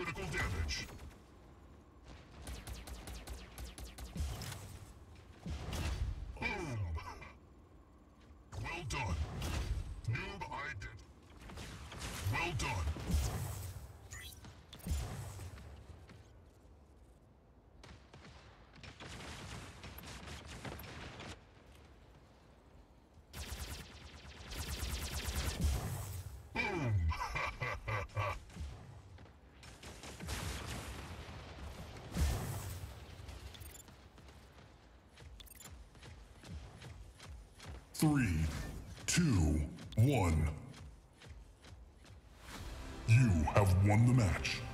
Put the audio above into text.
critical damage. Boom! Well done. Noob, I did. Well done. Boom! 3, 2, 1. You have won the match.